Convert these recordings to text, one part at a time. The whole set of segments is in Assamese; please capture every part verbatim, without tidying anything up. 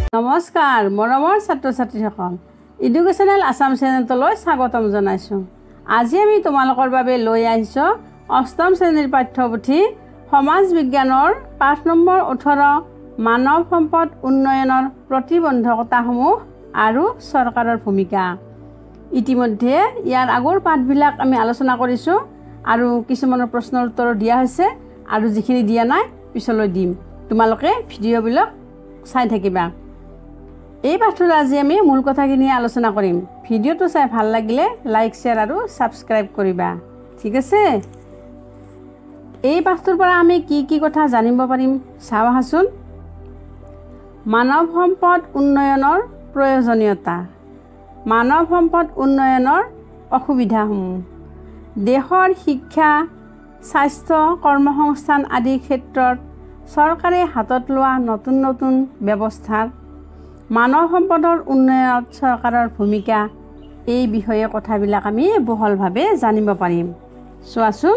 নমস্কাৰ মৰমৰ ছাত্ৰ ছাত্ৰীসকল এডুকেশ্যনেল আসাম চেনেললৈ স্বাগতম জনাইছোঁ। আজি আমি তোমালোকৰ বাবে লৈ আহিছোঁ অষ্টম শ্ৰেণীৰ পাঠ্যপুথি সমাজ বিজ্ঞানৰ পাঠ নম্বৰ ওঠৰ মানৱ সম্পদ উন্নয়নৰ প্ৰতিবন্ধকতাসমূহ আৰু চৰকাৰৰ ভূমিকা। ইতিমধ্যে ইয়াৰ আগৰ পাঠবিলাক আমি আলোচনা কৰিছোঁ আৰু কিছুমানৰ প্ৰশ্নৰ উত্তৰ দিয়া হৈছে আৰু যিখিনি দিয়া নাই পিছলৈ দিম। তোমালোকে ভিডিঅ'বিলাক চাই থাকিবা। এই পাঠটোত আজি আমি মূল কথাখিনি আলোচনা কৰিম। ভিডিঅ'টো চাই ভাল লাগিলে লাইক শ্বেয়াৰ আৰু ছাবস্ক্ৰাইব কৰিবা, ঠিক আছে? এই পাঠটোৰ পৰা আমি কি কি কথা জানিব পাৰিম চাওঁ আহাচোন। মানৱ সম্পদ উন্নয়নৰ প্ৰয়োজনীয়তা, মানৱ সম্পদ উন্নয়নৰ অসুবিধাসমূহ, দেশৰ শিক্ষা, স্বাস্থ্য, কৰ্মসংস্থান আদিৰ ক্ষেত্ৰত চৰকাৰে হাতত লোৱা নতুন নতুন ব্যৱস্থাৰ, মানৱ সম্পদৰ উন্নয়নত চৰকাৰৰ ভূমিকা, এই বিষয়ে কথাবিলাক আমি বহলভাৱে জানিব পাৰিম। চোৱাচোন,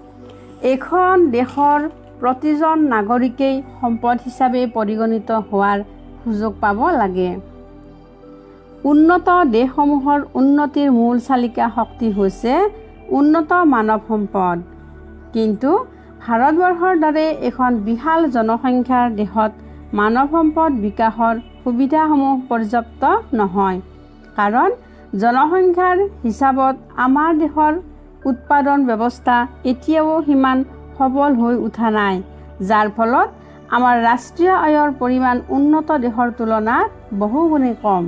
এখন দেশৰ প্ৰতিজন নাগৰিকেই সম্পদ হিচাপে পৰিগণিত হোৱাৰ সুযোগ পাব লাগে। উন্নত দেশসমূহৰ উন্নতিৰ মূল চালিকা শক্তি হৈছে উন্নত মানৱ সম্পদ। কিন্তু ভাৰতবৰ্ষৰ দৰে এখন বিশাল জনসংখ্যাৰ দেশত মানৱ সম্পদ বিকাশৰ সুবিধাসমূহ পৰ্যাপ্ত নহয়। কাৰণ জনসংখ্যাৰ হিচাপত আমাৰ দেশৰ উৎপাদন ব্যৱস্থা এতিয়াও সিমান সবল হৈ উঠা নাই, যাৰ ফলত আমাৰ ৰাষ্ট্ৰীয় আয়ৰ পৰিমাণ উন্নত দেশৰ তুলনাত বহুগুণে কম।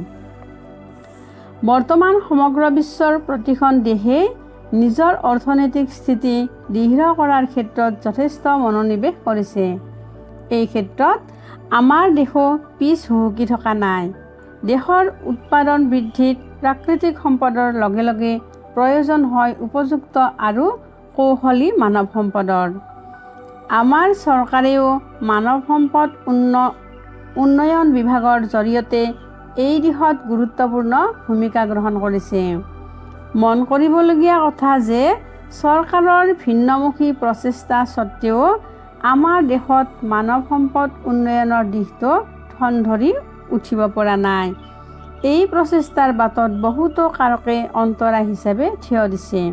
বৰ্তমান সমগ্ৰ বিশ্বৰ প্ৰতিখন দেশেই নিজৰ অৰ্থনৈতিক স্থিতি দৃঢ় কৰাৰ ক্ষেত্ৰত যথেষ্ট মনোনিৱেশ কৰিছে। এই ক্ষেত্ৰত আমাৰ দেশো পিছ হুহুকি থকা নাই। দেশৰ উৎপাদন বৃদ্ধিত প্ৰাকৃতিক সম্পদৰ লগে লগে প্ৰয়োজন হয় উপযুক্ত আৰু কৌশলী মানৱ সম্পদৰ। আমাৰ চৰকাৰেও মানৱ সম্পদ উন্ন উন্নয়ন বিভাগৰ জৰিয়তে এই দিশত গুৰুত্বপূৰ্ণ ভূমিকা গ্ৰহণ কৰিছে। মন কৰিবলগীয়া কথা যে চৰকাৰৰ ভিন্নমুখী প্ৰচেষ্টা স্বত্বেও আমাৰ দেশত মানৱ সম্পদ উন্নয়নৰ দিশটো ঠন ধৰি উঠিব পৰা নাই। এই প্ৰচেষ্টাৰ বাটত বহুতো কাৰকে অন্তৰা হিচাপে থিয় দিছে।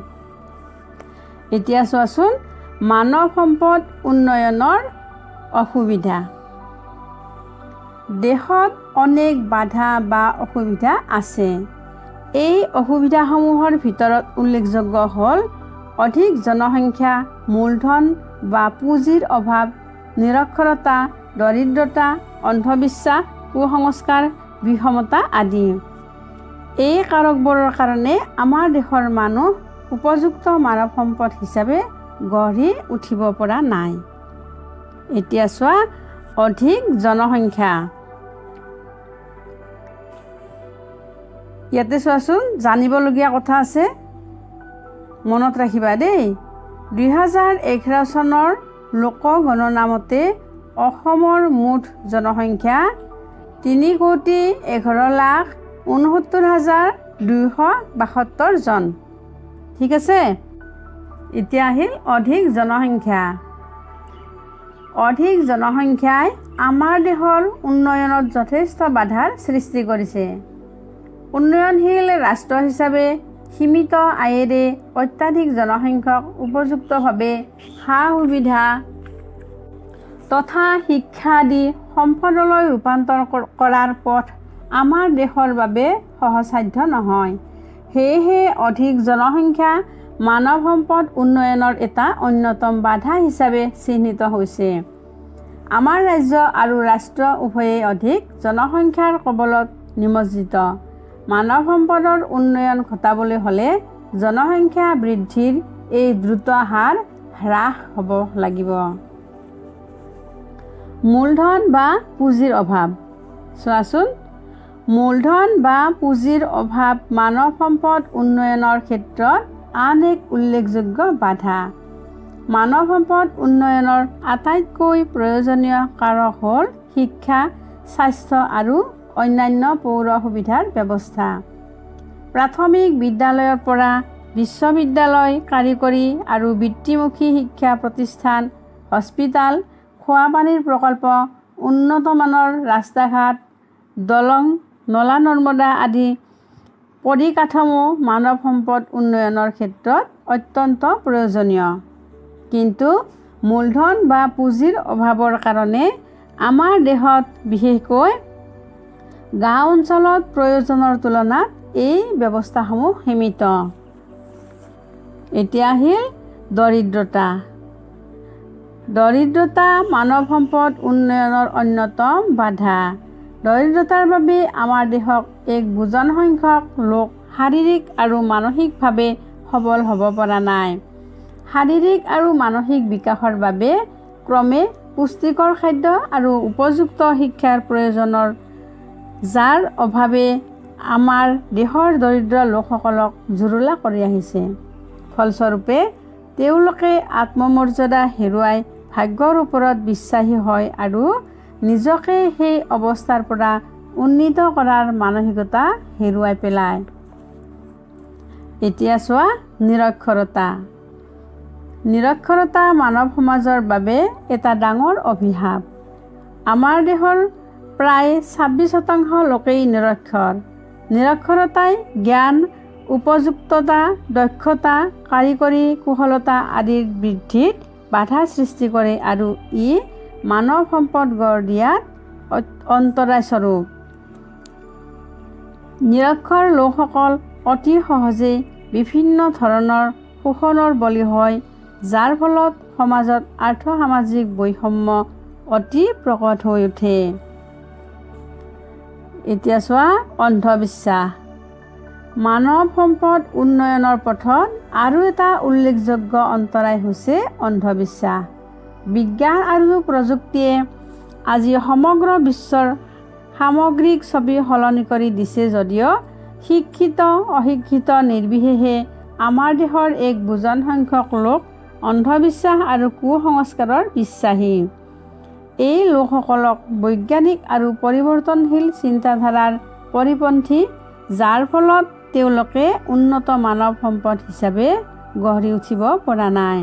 এতিয়া চোৱাচোন, মানৱ সম্পদ উন্নয়নৰ অসুবিধা। দেশত অনেক বাধা বা অসুবিধা আছে। এই অসুবিধাসমূহৰ ভিতৰত উল্লেখযোগ্য হ'ল অধিক জনসংখ্যা, মূলধন বা পুঁজিৰ অভাৱ, নিৰক্ষৰতা, দৰিদ্ৰতা, অন্ধবিশ্বাস, কুসংস্কাৰ, বিষমতা আদি। এই কাৰকবোৰৰ কাৰণে আমাৰ দেশৰ মানুহ উপযুক্ত মানৱ সম্পদ হিচাপে গঢ়ি উঠিব পৰা নাই। এতিয়া চোৱা, অধিক জনসংখ্যা। ইয়াতে চোৱাচোন, জানিবলগীয়া কথা আছে, মনত ৰাখিবা দেই। দুই হাজাৰ এঘাৰ চনৰ লোকগণনা মতে অসমৰ মুঠ জনসংখ্যা তিনি কোটি এঘাৰ লাখ ঊনসত্তৰ হাজাৰ দুইশ বাসত্তৰ জন, ঠিক আছে? এতিয়া আহিল অধিক জনসংখ্যা। অধিক জনসংখ্যাই আমাৰ দেশৰ উন্নয়নত যথেষ্ট বাধাৰ সৃষ্টি কৰিছে। উন্নয়নশীল ৰাষ্ট্ৰ হিচাপে সীমিত আয়েৰে অত্যাধিক জনসংখ্যক উপযুক্তভাৱে সা সুবিধা তথা শিক্ষা আদি সম্পদলৈ ৰূপান্তৰ কৰাৰ পথ আমাৰ দেশৰ বাবে সহজসাধ্য নহয়। সেয়েহে অধিক জনসংখ্যা মানৱ সম্পদ উন্নয়নৰ এটা অন্যতম বাধা হিচাপে চিহ্নিত হৈছে। আমাৰ ৰাজ্য আৰু ৰাষ্ট্ৰ উভয়েই অধিক জনসংখ্যাৰ কবলত নিমজ্জিত। মানৱ সম্পদৰ উন্নয়ন ঘটাবলৈ হ'লে জনসংখ্যা বৃদ্ধিৰ এই দ্ৰুত হাৰ হ্ৰাস হ'ব লাগিব। মূলধন বা পুঁজিৰ অভাৱ। চোৱাচোন, মূলধন বা পুঁজিৰ অভাৱ মানৱ সম্পদ উন্নয়নৰ ক্ষেত্ৰত আন এক উল্লেখযোগ্য বাধা। মানৱ সম্পদ উন্নয়নৰ আটাইতকৈ প্ৰয়োজনীয় কাৰক হ'ল শিক্ষা, স্বাস্থ্য আৰু অন্যান্য পৌৰ সুবিধাৰ ব্যৱস্থা। প্ৰাথমিক বিদ্যালয়ৰ পৰা বিশ্ববিদ্যালয়, কাৰিকৰী আৰু বৃত্তিমুখী শিক্ষা প্ৰতিষ্ঠান, হস্পিটাল, খোৱা পানীৰ প্ৰকল্প, উন্নতমানৰ ৰাস্তা ঘাট, দলং, নলা নৰ্মদা আদি পৰিকাঠামো মানৱ সম্পদ উন্নয়নৰ ক্ষেত্ৰত অত্যন্ত প্ৰয়োজনীয়। কিন্তু মূলধন বা পুঁজিৰ অভাৱৰ কাৰণে আমাৰ দেশত বিশেষকৈ গাঁও অঞ্চলত প্ৰয়োজনৰ তুলনাত এই ব্যৱস্থাসমূহ সীমিত। এতিয়া আহিল দৰিদ্ৰতা। দৰিদ্ৰতা মানৱ সম্পদ উন্নয়নৰ অন্যতম বাধা। দৰিদ্ৰতাৰ বাবে আমাৰ দেশক এক বুজন সংখ্যক লোক শাৰীৰিক আৰু মানসিকভাৱে সবল হ'ব পৰা নাই। শাৰীৰিক আৰু মানসিক বিকাশৰ বাবে ক্ৰমে পুষ্টিকৰ খাদ্য আৰু উপযুক্ত শিক্ষাৰ প্ৰয়োজনৰ যাৰ অভাৱে আমাৰ দেশৰ দৰিদ্ৰ লোকসকলক জুৰুলা কৰি আহিছে। ফলস্বৰূপে তেওঁলোকে আত্মমৰ্যাদা হেৰুৱাই ভাগ্যৰ ওপৰত বিশ্বাসী হয় আৰু নিজকে সেই অৱস্থাৰ পৰা উন্নীত কৰাৰ মানসিকতা হেৰুৱাই পেলায়। এতিয়া চোৱা নিৰক্ষৰতা। নিৰক্ষৰতা মানৱ সমাজৰ বাবে এটা ডাঙৰ অভিশাপ। আমাৰ দেশৰ প্ৰায় ছাব্বিছ শতাংশ লোকেই নিৰক্ষৰ। নিৰক্ষৰতাই জ্ঞান, উপযুক্ততা, দক্ষতা, কাৰিকৰী কুশলতা আদিৰ বৃদ্ধিত বাধা সৃষ্টি কৰে আৰু ই মানৱ সম্পদ গঢ় দিয়াত অন্তৰায়স্বৰূপ। নিৰক্ষৰ লোকসকল অতি সহজেই বিভিন্ন ধৰণৰ শোষণৰ বলি হয়, যাৰ ফলত সমাজত আৰ্থ-সামাজিক বৈষম্য অতি প্ৰকট হৈ উঠে। এতিয়া চোৱা অন্ধবিশ্বাস। মানৱ সম্পদ উন্নয়নৰ পথত আৰু এটা উল্লেখযোগ্য অন্তৰায় হৈছে অন্ধবিশ্বাস। বিজ্ঞান আৰু প্ৰযুক্তিয়ে আজি সমগ্ৰ বিশ্বৰ সামগ্ৰিক ছবি সলনি কৰি দিছে যদিও শিক্ষিত অশিক্ষিত নিৰ্বিশেষে আমাৰ দেশৰ এক বুজন সংখ্যক লোক অন্ধবিশ্বাস আৰু কুসংস্কাৰৰ বিশ্বাসী। এই লোকসকলক বৈজ্ঞানিক আৰু পৰিৱৰ্তনশীল চিন্তাধাৰাৰ পৰিপন্থী, যাৰ ফলত তেওঁলোকে উন্নত মানৱ সম্পদ হিচাপে গঢ়ি উঠিব পৰা নাই।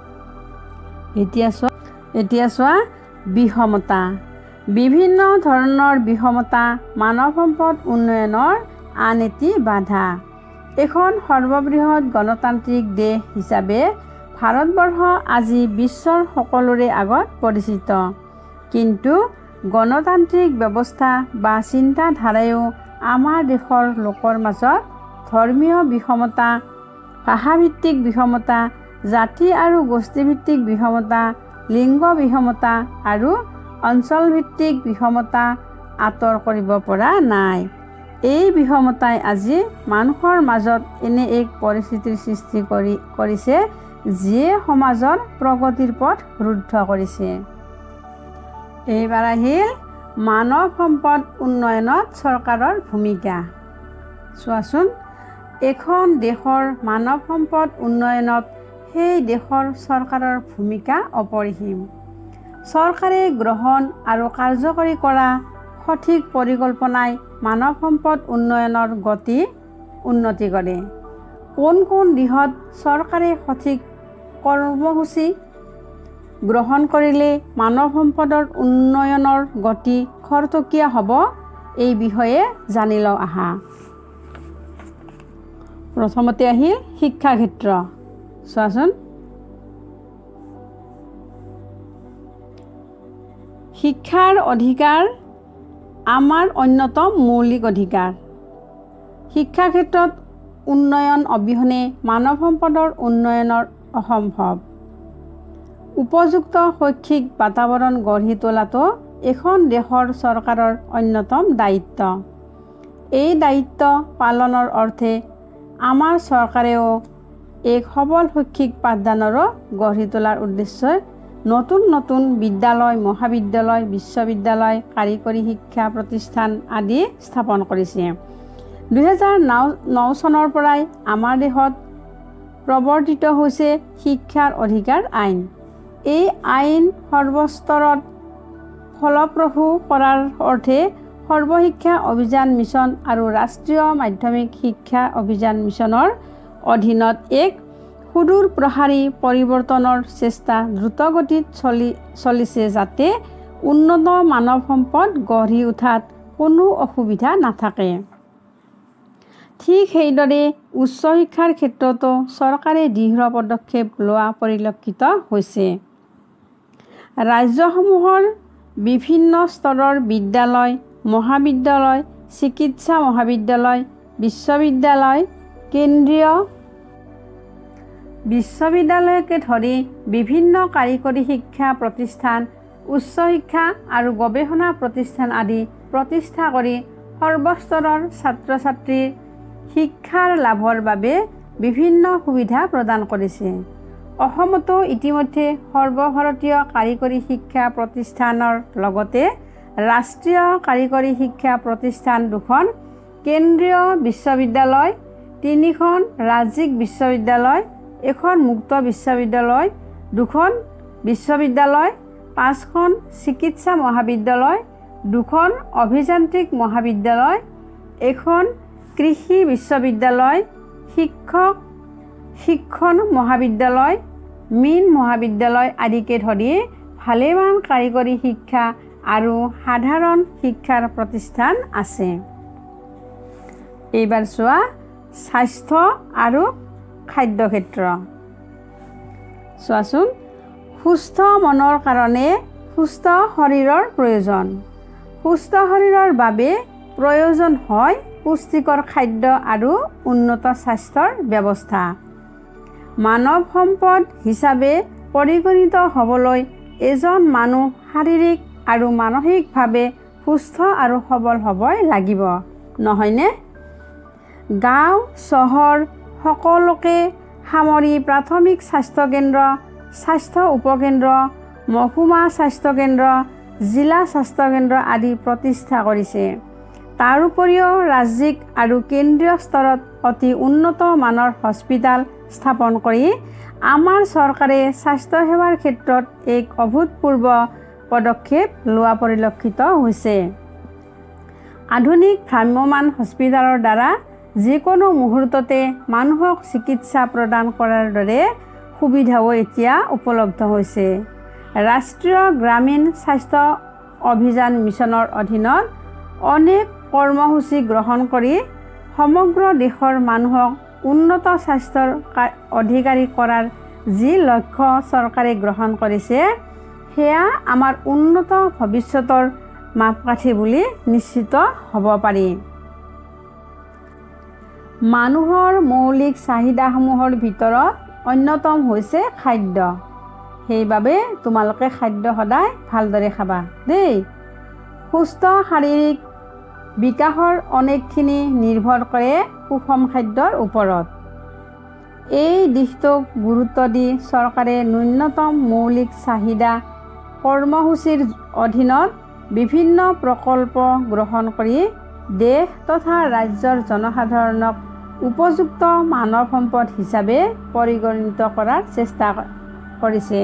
এতিয়া চোৱা এতিয়া চোৱা বিষমতা। বিভিন্ন ধৰণৰ বিষমতা মানৱ সম্পদ উন্নয়নৰ আন এটি বাধা। এখন সৰ্ববৃহৎ গণতান্ত্ৰিক দেশ হিচাপে ভাৰতবৰ্ষ আজি বিশ্বৰ সকলোৰে আগত পৰিচিত। কিন্তু গণতান্ত্ৰিক ব্যৱস্থা বা চিন্তাধাৰায়ো আমাৰ দেশৰ লোকৰ মাজত ধৰ্মীয় বিষমতা, ভাষাভিত্তিক বিষমতা, জাতি আৰু গোষ্ঠীভিত্তিক বিষমতা, লিংগ বিষমতা আৰু অঞ্চলভিত্তিক বিষমতা আঁতৰ কৰিব পৰা নাই। এই বিষমতাই আজি মানুহৰ মাজত এনে এক পৰিস্থিতিৰ সৃষ্টি কৰি কৰিছে যিয়ে সমাজৰ প্ৰগতিৰ পথ ৰুদ্ধ কৰিছে। এইবাৰ আহিল মানৱ সম্পদ উন্নয়নত চৰকাৰৰ ভূমিকা। চোৱাচোন, এখন দেশৰ মানৱ সম্পদ উন্নয়নত সেই দেশৰ চৰকাৰৰ ভূমিকা অপৰিসীম। চৰকাৰে গ্ৰহণ আৰু কাৰ্যকৰী কৰা সঠিক পৰিকল্পনাই মানৱ সম্পদ উন্নয়নৰ গতি উন্নতি কৰে। কোন কোন দিশত চৰকাৰে সঠিক কৰ্মসূচী গ্ৰহণ কৰিলে মানৱ সম্পদৰ উন্নয়নৰ গতি খৰতকীয়া হ'ব, এই বিষয়ে জানি লওঁ আহা। প্ৰথমতে আহিল শিক্ষা ক্ষেত্ৰ। চোৱাচোন, শিক্ষাৰ অধিকাৰ আমাৰ অন্যতম মৌলিক অধিকাৰ। শিক্ষা ক্ষেত্ৰত উন্নয়ন অবিহনে মানৱ সম্পদৰ উন্নয়নৰ অসম্ভৱ। উপযুক্ত শৈক্ষিক বাতাবৰণ গঢ়ি তোলাটো এখন দেশৰ চৰকাৰৰ অন্যতম দায়িত্ব। এই দায়িত্ব পালনৰ অৰ্থে আমাৰ চৰকাৰেও এক সবল শৈক্ষিক পাঠদানৰো গঢ়ি তোলাৰ উদ্দেশ্যে নতুন নতুন বিদ্যালয়, মহাবিদ্যালয়, বিশ্ববিদ্যালয়, কাৰিকৰী শিক্ষা প্ৰতিষ্ঠান আদি স্থাপন কৰিছে। দুহেজাৰ ন চনৰ পৰাই আমাৰ দেশত প্ৰৱৰ্তিত হৈছে শিক্ষাৰ অধিকাৰ আইন। এই আইন সৰ্বস্তৰত ফলপ্ৰসূ কৰাৰ অৰ্থে সৰ্বশিক্ষা অভিযান মিছন আৰু ৰাষ্ট্ৰীয় মাধ্যমিক শিক্ষা অভিযান মিছনৰ অধীনত এক সুদূৰ প্ৰসাৰী পৰিৱৰ্তনৰ চেষ্টা দ্ৰুতগতিত চলি চলিছে যাতে উন্নত মানৱ সম্পদ গঢ়ি উঠাত কোনো অসুবিধা নাথাকে। ঠিক সেইদৰে উচ্চ শিক্ষাৰ ক্ষেত্ৰতো চৰকাৰে দৃঢ় পদক্ষেপ লোৱা পৰিলক্ষিত হৈছে। ৰাজ্যসমূহৰ বিভিন্ন স্তৰৰ বিদ্যালয়, মহাবিদ্যালয়, চিকিৎসা মহাবিদ্যালয়, বিশ্ববিদ্যালয়, কেন্দ্ৰীয় বিশ্ববিদ্যালয়কে ধৰি বিভিন্ন কাৰিকৰী শিক্ষা প্ৰতিষ্ঠান, উচ্চ শিক্ষা আৰু গৱেষণা প্ৰতিষ্ঠান আদি প্ৰতিষ্ঠা কৰি সৰ্বস্তৰৰ ছাত্ৰ ছাত্ৰীৰ শিক্ষাৰ লাভৰ বাবে বিভিন্ন সুবিধা প্ৰদান কৰিছে। অসমতো ইতিমধ্যে সৰ্বভাৰতীয় কাৰিকৰী শিক্ষা প্ৰতিষ্ঠানৰ লগতে ৰাষ্ট্ৰীয় কাৰিকৰী শিক্ষা প্ৰতিষ্ঠান দুখন, কেন্দ্ৰীয় বিশ্ববিদ্যালয়, তিনিখন ৰাজ্যিক বিশ্ববিদ্যালয়, এখন মুক্ত বিশ্ববিদ্যালয়, দুখন বিশ্ববিদ্যালয়, পাঁচখন চিকিৎসা মহাবিদ্যালয়, দুখন অভিযান্ত্ৰিক মহাবিদ্যালয়, এখন কৃষি বিশ্ববিদ্যালয়, শিক্ষক শিক্ষণ মহাবিদ্যালয়, মীন মহাবিদ্যালয় আদিকে ধৰি ভালেমান কাৰিকৰী শিক্ষা আৰু সাধাৰণ শিক্ষাৰ প্ৰতিষ্ঠান আছে। এইবাৰ চোৱা স্বাস্থ্য আৰু খাদ্য ক্ষেত্ৰ। চোৱাচোন, সুস্থ মনৰ কাৰণে সুস্থ শৰীৰৰ প্ৰয়োজন। সুস্থ শৰীৰৰ বাবে প্ৰয়োজন হয় পুষ্টিকৰ খাদ্য আৰু উন্নত স্বাস্থ্যৰ ব্যৱস্থা। মানৱ সম্পদ হিচাপে পৰিগণিত হ'বলৈ এজন মানুহ শাৰীৰিক আৰু মানসিকভাৱে সুস্থ আৰু সবল হ'বই লাগিব, নহয়নে? গাঁও চহৰ সকলোকে সামৰি প্ৰাথমিক স্বাস্থ্যকেন্দ্ৰ, স্বাস্থ্য উপকেন্দ্ৰ, মহকুমা স্বাস্থ্যকেন্দ্ৰ, জিলা স্বাস্থ্যকেন্দ্ৰ আদি প্ৰতিষ্ঠা কৰিছে। তাৰ উপৰিও ৰাজ্যিক আৰু কেন্দ্ৰীয় স্তৰত অতি উন্নত মানৰ হস্পিটাল স্থাপন কৰি আমাৰ চৰকাৰে স্বাস্থ্যসেৱাৰ ক্ষেত্ৰত এক অভূতপূৰ্ব পদক্ষেপ লোৱা পৰিলক্ষিত হৈছে। আধুনিক ভ্ৰাম্যমাণ হস্পিটালৰ দ্বাৰা যিকোনো মুহূৰ্ততে মানুহক চিকিৎসা প্ৰদান কৰাৰ দৰে সুবিধাও এতিয়া উপলব্ধ হৈছে। ৰাষ্ট্ৰীয় গ্ৰামীণ স্বাস্থ্য অভিযান মিছনৰ অধীনত অনেক কৰ্মসূচী গ্ৰহণ কৰি সমগ্ৰ দেশৰ মানুহক উন্নত স্বাস্থ্যৰ অধিকাৰী কৰাৰ যি লক্ষ্য চৰকাৰে গ্ৰহণ কৰিছে, সেয়া আমাৰ উন্নত ভৱিষ্যতৰ মাপকাঠি বুলি নিশ্চিত হ'ব পাৰি। মানুহৰ মৌলিক চাহিদাসমূহৰ ভিতৰত অন্যতম হৈছে খাদ্য। সেইবাবে তোমালোকে খাদ্য সদায় ভালদৰে খাবা দেই। সুস্থ শাৰীৰিক বিকাশৰ অনেকখিনি নিৰ্ভৰ কৰে সুষম খাদ্যৰ ওপৰত। এই দিশটোক গুৰুত্ব দি চৰকাৰে ন্যূনতম মৌলিক চাহিদা কৰ্মসূচীৰ অধীনত বিভিন্ন প্ৰকল্প গ্ৰহণ কৰি দেশ তথা ৰাজ্যৰ জনসাধাৰণক উপযুক্ত মানৱ সম্পদ হিচাপে পৰিগণিত কৰাৰ চেষ্টা কৰিছে।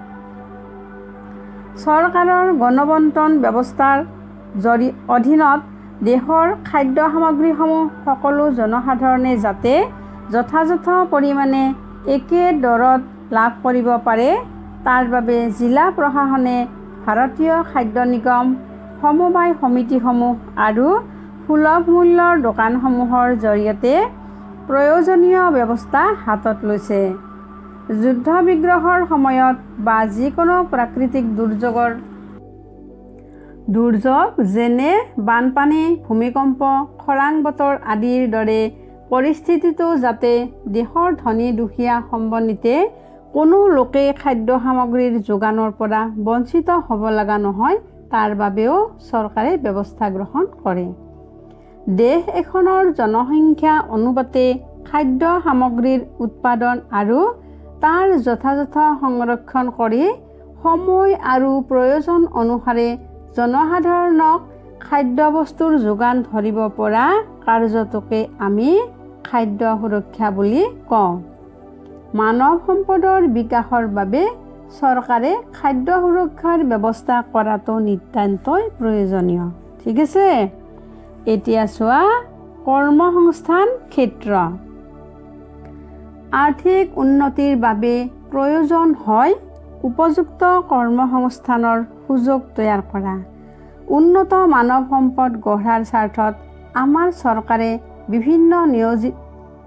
চৰকাৰৰ গণবণ্টন ব্যৱস্থাৰ জৰি অধীনত দেশৰ খাদ্য সামগ্ৰীসমূহ সকলো জনসাধাৰণে যাতে যথাযথ পৰিমাণে একে দৰত লাভ কৰিব পাৰে, তাৰ বাবে জিলা প্ৰশাসনে ভাৰতীয় খাদ্য নিগম, সমবায় সমিতিসমূহ আৰু সুলভ মূল্যৰ দোকানসমূহৰ জৰিয়তে প্ৰয়োজনীয় ব্যৱস্থা হাতত লৈছে। যুদ্ধ বিগ্ৰহৰ সময়ত বা যিকোনো প্ৰাকৃতিক দুৰ্যোগৰ দুৰ্যোগ যেনে বানপানী, ভূমিকম্প, খৰাং বতৰ আদিৰ দৰে পৰিস্থিতিটো যাতে দেশৰ ধনী দুখীয়া সম্বন্বিতে কোনো লোকে খাদ্য সামগ্ৰীৰ যোগানৰ পৰা বঞ্চিত হ'ব লগা নহয়, তাৰ বাবেও চৰকাৰে ব্যৱস্থা গ্ৰহণ কৰে। দেশ এখনৰ জনসংখ্যা অনুপাতে খাদ্য সামগ্ৰীৰ উৎপাদন আৰু তাৰ যথাযথ সংৰক্ষণ কৰি সময় আৰু প্ৰয়োজন অনুসাৰে জনসাধাৰণক খাদ্যবস্তুৰ যোগান ধৰিব পৰা কাৰ্যটোকে আমি খাদ্য সুৰক্ষা বুলি কওঁ। মানৱ সম্পদৰ বিকাশৰ বাবে চৰকাৰে খাদ্য সুৰক্ষাৰ ব্যৱস্থা কৰাটো নিতান্তই প্ৰয়োজনীয়। ঠিক আছে, এতিয়া চোৱা কৰ্মসংস্থান ক্ষেত্ৰ। আৰ্থিক উন্নতিৰ বাবে প্ৰয়োজন হয় উপযুক্ত কৰ্মসংস্থানৰ সুযোগ তৈয়াৰ কৰা। উন্নত মানৱ সম্পদ গঢ়াৰ স্বাৰ্থত আমাৰ চৰকাৰে বিভিন্ন নিয়োজিত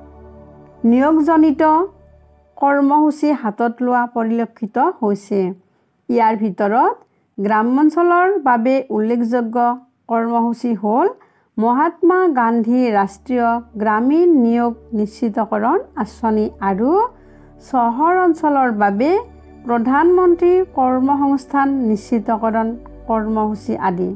নিয়োগজনিত কৰ্মসূচী হাতত লোৱা পৰিলক্ষিত হৈছে। ইয়াৰ ভিতৰত গ্ৰামাঞ্চলৰ বাবে উল্লেখযোগ্য কৰ্মসূচী হ'ল মহাত্মা গান্ধী ৰাষ্ট্ৰীয় গ্ৰামীণ নিয়োগ নিশ্চিতকৰণ আঁচনি আৰু চহৰ অঞ্চলৰ বাবে প্ৰধানমন্ত্ৰী কৰ্মসংস্থান নিশ্চিতকৰণ কৰ্মসূচী আদি।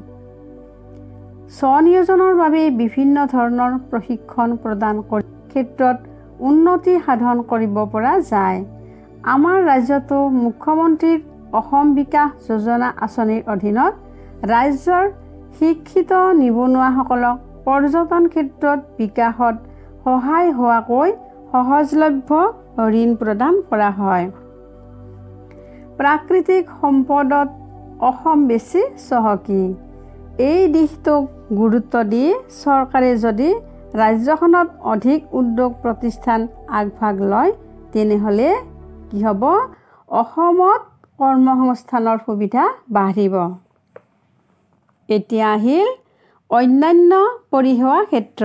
স্বনিয়োজনৰ বাবে বিভিন্ন ধৰণৰ প্ৰশিক্ষণ প্ৰদান কৰাৰ ক্ষেত্ৰত উন্নতি সাধন কৰিব পৰা যায়। আমাৰ ৰাজ্যতো মুখ্যমন্ত্ৰীৰ অসম বিকাশ যোজনা আঁচনিৰ অধীনত ৰাজ্যৰ শিক্ষিত নিবনুৱাসকলক পৰ্যটন ক্ষেত্ৰত বিকাশত সহায় হোৱাকৈ সহজলভ্য ঋণ প্ৰদান কৰা হয়। প্ৰাকৃতিক সম্পদত অসম বেছি চহকী। এই দিশটোক গুৰুত্ব দি চৰকাৰে যদি ৰাজ্যখনত অধিক উদ্যোগ প্ৰতিষ্ঠান আগভাগ লয় তেনেহ'লে কি হ'ব? অসমত কৰ্মসংস্থানৰ সুবিধা বাঢ়িব। এতিয়া আহিল অন্যান্য পৰিসেৱা ক্ষেত্ৰ।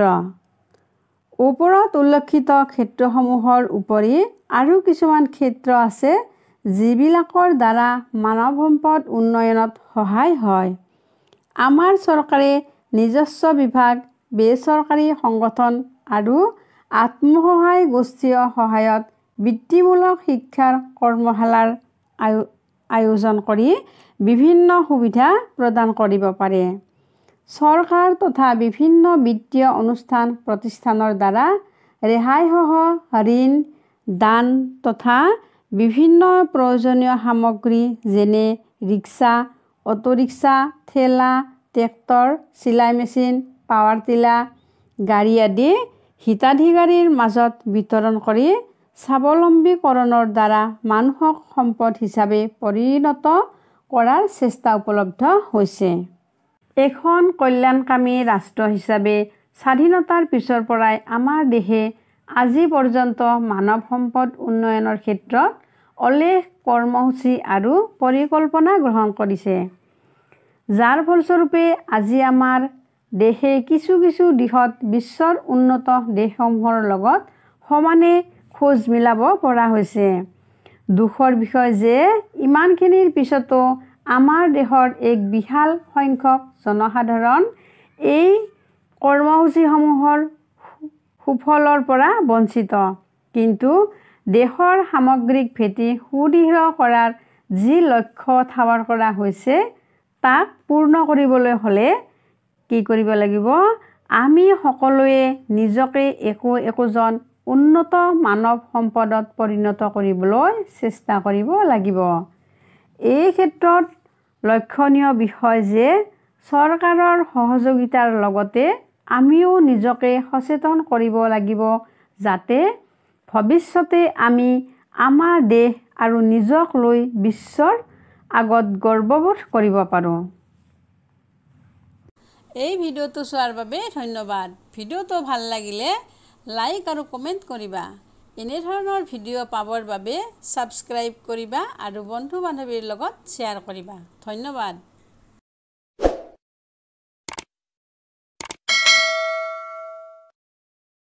ওপৰত উল্লেখিত ক্ষেত্ৰসমূহৰ উপৰি আৰু কিছুমান ক্ষেত্ৰ আছে যিবিলাকৰ দ্বাৰা মানৱ সম্পদ উন্নয়নত সহায় হয়। আমাৰ চৰকাৰে নিজস্ব বিভাগ, বেচৰকাৰী সংগঠন আৰু আত্মসহায়ক গোষ্ঠীয় সহায়ত বৃত্তিমূলক শিক্ষাৰ কৰ্মশালাৰ আয়ো আয়োজন কৰি বিভিন্ন সুবিধা প্ৰদান কৰিব পাৰে। চৰকাৰ তথা বিভিন্ন বিত্তীয় অনুষ্ঠান প্ৰতিষ্ঠানৰ দ্বাৰা ৰেহাইসহ ঋণ, দান তথা বিভিন্ন প্ৰয়োজনীয় সামগ্ৰী যেনে ৰিক্সা, অটোৰিক্সা, ঠেলা, ট্ৰেক্টৰ, চিলাই মেচিন, পাৱাৰ টিলাৰ, গাড়ী আদি হিতাধিকাৰীৰ মাজত বিতৰণ কৰি স্বাৱলম্বীকৰণৰ দ্বাৰা মানুহক সম্পদ হিচাপে পৰিণত কৰাৰ চেষ্টা উপলব্ধ হৈছে। এখন কল্যাণকামী ৰাষ্ট্ৰ হিচাপে স্বাধীনতাৰ পিছৰ পৰাই আমাৰ দেশে আজি পৰ্যন্ত মানৱ সম্পদ উন্নয়নৰ ক্ষেত্ৰত অলেখ কৰ্মসূচী আৰু পৰিকল্পনা গ্ৰহণ কৰিছে, যাৰ ফলস্বৰূপে আজি আমাৰ দেশে কিছু কিছু দিশত বিশ্বৰ উন্নত দেশসমূহৰ লগত সমানে খোজ মিলাব পৰা হৈছে। দুখৰ বিষয় যে ইমানখিনিৰ পিছতো আমাৰ দেশৰ এক বিশাল সংখ্যক জনসাধাৰণ এই কৰ্মসূচীসমূহৰ সুফলৰ পৰা বঞ্চিত। কিন্তু দেশৰ সামগ্ৰিক ভেটি সুদৃঢ় কৰাৰ যি লক্ষ্য স্থাপন কৰা হৈছে তাক পূৰ্ণ কৰিবলৈ হ'লে কি কৰিব লাগিব? আমি সকলোৱে নিজকে একো একোজন উন্নত মানৱ সম্পদত পৰিণত কৰিবলৈ চেষ্টা কৰিব লাগিব। এই ক্ষেত্ৰত লক্ষণীয় বিষয় যে চৰকাৰৰ সহযোগিতাৰ লগতে আমিও নিজকে সচেতন কৰিব লাগিব যাতে ভৱিষ্যতে আমি আমাৰ দেশ আৰু নিজক লৈ বিশ্বৰ আগত গৰ্ববোধ কৰিব পাৰোঁ। এই ভিডিঅ'টো চোৱাৰ বাবে ধন্যবাদ। ভিডিঅ'টো ভাল লাগিলে লাইক আৰু কমেণ্ট কৰিবা। এনেধৰণৰ ভিডিঅ' পাবৰ বাবে ছাবস্ক্ৰাইব কৰিবা আৰু বন্ধু বান্ধৱীৰ লগত শ্বেয়াৰ কৰিবা। ধন্যবাদ।